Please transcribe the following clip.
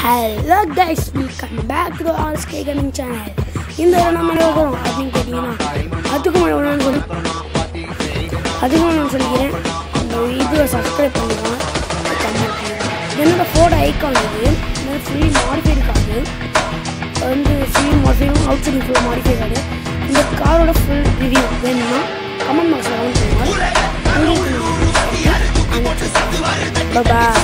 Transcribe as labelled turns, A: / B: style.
A: Hello guys, welcome back to the RSK Gaming channel. In the நம்ம என்ன போறோம் அப்படினு கேட்டிங்கனா அதுக்கு முன்னாடி சொல்லிக்கிறேன். இந்த வீடியோவை சப்ஸ்கிரைப் பண்ணுங்க, கமெண்ட் பண்ணுங்க. என்னோட ஃபோட்டோ ஐகான் இது. இது ஃபுல்லி மாடிஃபைட் கார். வந்து fully modified outside fully modified car. இந்த காரோட ஃபுல் ரிவ்யூ வேணும்னா கமெண்ட் பாக்ஸ்ல கமெண்ட் பண்ணுங்க. Bye bye.